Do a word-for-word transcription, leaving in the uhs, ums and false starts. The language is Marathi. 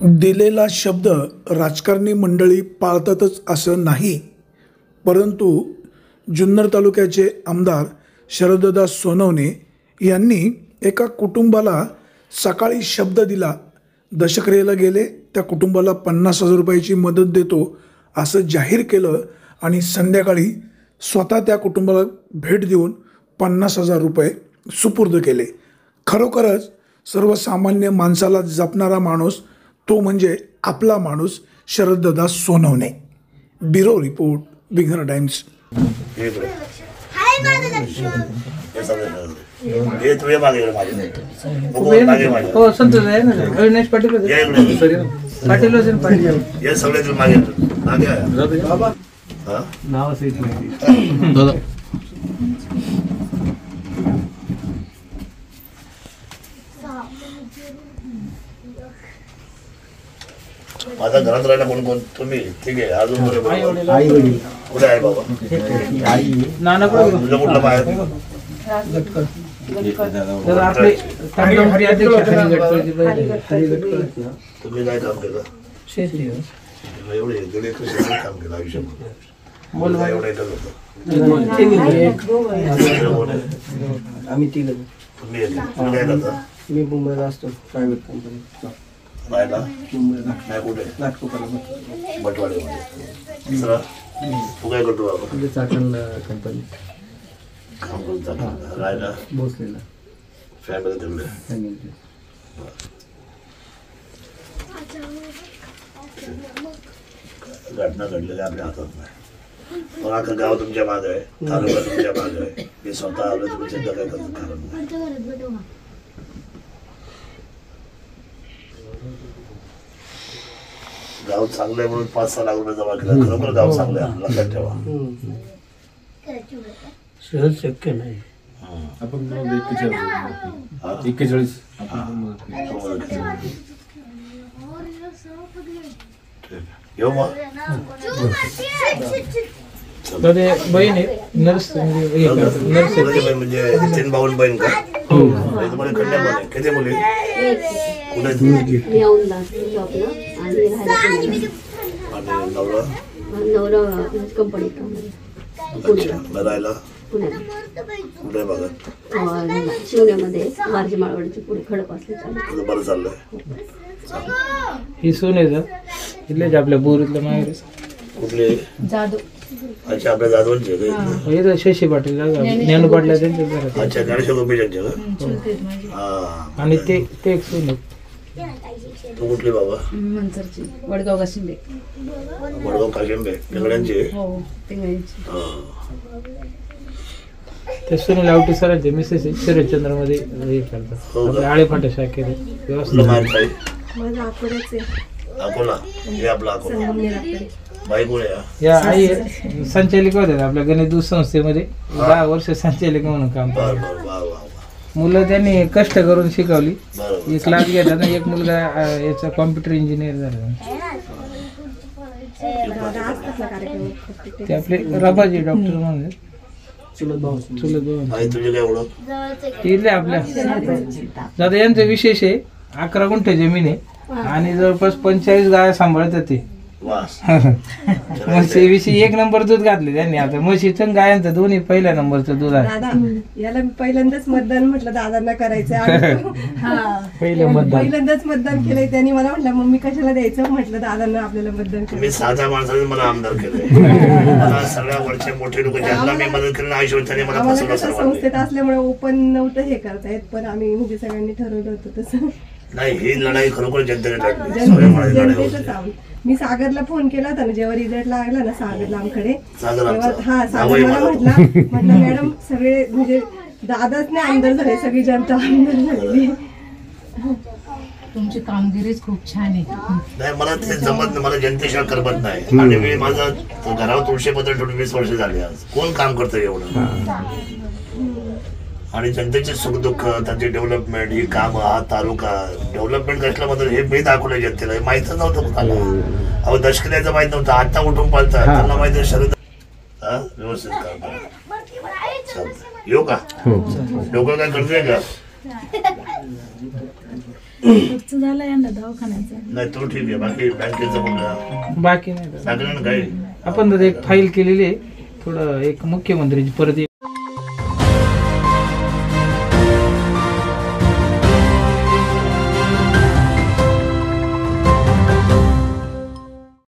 दिलेला शब्द राजकारणी मंडळी पाळतातच असं नाही, परंतु जुन्नर तालुक्याचे आमदार शरददादा सोनवणे यांनी एका कुटुंबाला सकाळी शब्द दिला, दशक्रियेला गेले, त्या कुटुंबाला पन्नास हजार रुपयाची मदत देतो असं जाहीर केलं आणि संध्याकाळी स्वतः त्या कुटुंबाला भेट देऊन पन्नास हजार रुपये सुपूर्द केले. खरोखरच सर्वसामान्य माणसाला जपणारा माणूस तो म्हणजे आपला माणूस शरददादा सोनवणे. ब्युरो रिपोर्ट, विघ्नर टाइम्स. हो संतोष आहे ना, अविनाश पाटील पाटील पाटील सगळे मागे नाव दादा माझा घरात राहिला कोण कोण तुम्ही? ठीक आहे. अजून आई वडील कुठे आहे बाबा? नाना तुझं कुठलं बाहेर? तुम्ही काय काम केलं? शेती एवढे गेले कृषी काम केलं आयुष्यामध्ये? एवढं येतच होतं. आम्ही तिघ. तुम्ही काय करता? मी मुंबईला असतो प्रायव्हेट कंपनी. राहायला नाही कुठे? बटवाडीमध्ये. दुसरा तू काय करतो बाबा? चाकण कंपनी काम करतो. राहायला भोसलेला. फॅमिली तिकडे. घटना घडलेल्या आपल्या हातात नाही, पण अख्खं गाव तुमच्या मागे आहे, तालुका तुमच्या मागे आहे. मी स्वतः आलो, तुम्ही चिंता काय करतो कारण नाही. गाव चांगलं आहे म्हणून पाच सहा लाख रुपये जमा केला. खरोखर गाव चांगलं आहे, लक्षात ठेवा. सहज शक्य नाही. आपण एक्केचाळीस येऊ मग. बहीण आहे नर्स. नर्स म्हणजे तीन भाऊन बहीण का? तुम्हाला कन्या किती मुली? कुठे? राहायला कुठे बघत? शिवण्यामध्ये मार्जी माळवाडीची पुढे खडक असले. बरं चाललंय. ही सोन्याचं इथलेच आपल्या बोरीतलं माहेर. कुठले? जादू. अच्छा, आपल्या जाधवांचे का? इथं शशी पाटील ज्ञानू पाटला त्यांच्या घरात. अच्छा, गणेश गोपीच्या का? हा. आणि ते ते एक सोन. तू कुठली बाबा? मनसरची. वडगाव काशिंबे. वडगाव काशिंबे पिंगळ्यांचे. हो, पिंगळ्यांची. ते सुनील आवटी सरांचे मिसेस शरदचंद्र मध्ये हे करतात. आळेफाटा शाखेत व्यवस्था. माझा अकोल्याचे. अकोला हे आपला अकोला. बाई कोण आहे? या आई संचालिका होत्या आपल्या गणेश दूध संस्थेमध्ये. दहा वर्ष संचालिका म्हणून काम बर करतात. बर वा वा वा. मुलं त्यांनी कष्ट करून शिकवली. बरोबर. एक क्लास घेतला ना, एक मुलगा याचा कॉम्प्युटर इंजिनियर झाला. ते आपले रबाजी डॉक्टर म्हणून चुलत भाऊ. चुलत भाऊ. आई तुझी काय ओळख? इथले आपल्या दादा यांचं विशेष आहे. अकरा गुंठे जमीन आहे आणि जवळपास पंचेचाळीस गाय सांभाळतात ते. म्हशी विषयी एक नंबर दूध घातले त्यांनी. आता म्हशीचं गायांचं दोन्ही पहिल्या नंबरचं दूध आहे. दादा याला मी पहिल्यांदाच मतदान म्हटलं दादांना करायचंय. पहिलं मतदान पहिल्यांदाच मतदान केलंय त्यांनी. मला म्हटलं मम्मी कशाला द्यायचं, म्हटलं दादांना आपल्याला मतदान केलं. मी साध्या माणसाने मला आमदार केलंय. मला सगळ्या वरचे मोठे लोक ज्यांना मी मदत केली आयुष्यात त्यांनी मला आम्हाला फसवलं कसं सर्वांनी. संस्थेत असल्यामुळे ओपन नव्हतं हे करतायत, पण आम्ही म्हणजे सगळ्यांनी ठरवलं होतं तसं. नाही, ही लढाई खरोखर जनतेने लढली. स्वयंपाळी लढाई होती. जनतेचंच आहोत. मी सागरला फोन केला होता ना, जेव्हा रिझल्ट लागला ना सागरला आमकडे, सागर तेव्हा आमचा. हा सागर नावही मला मला. म्हटला म्हटलं मॅडम सगळे म्हणजे दादाच नाही आमदार झाले, सगळी जनता आमदार झालेली. तुमची कामगिरीच खूप छान आहे. नाही, मला ते जमत नाही. मला जनतेशिवाय करमत नाही. आणि मी माझा घरावर तुळशी पत्र ठेवून वीस वर्ष झाले. आज कोण काम करतं एवढं? आणि जनतेचे सुखदुःख, त्यांची डेव्हलपमेंट, ही काम, हा तालुका डेव्हलपमेंट कसल्याबद्दल हे मी दाखवलं जनतेला. हे माहितच नव्हतं कुणाला. अहो दशकल्याचं माहित नव्हतं. आता उठून पालतात त्यांना माहिती आहे. शरद हा व्यवस्थित काम करा. येऊ का? डोकं काय करतोय का? खर्च झाला यांना दवाखान्याचा. नाही तो ठीक आहे, बाकी बँकेचा मुलगा बाकी नाही. लागलं ना काही. आपण तर एक फाईल केलेली आहे, थोडं एक मुख्यमंत्रीची परत एक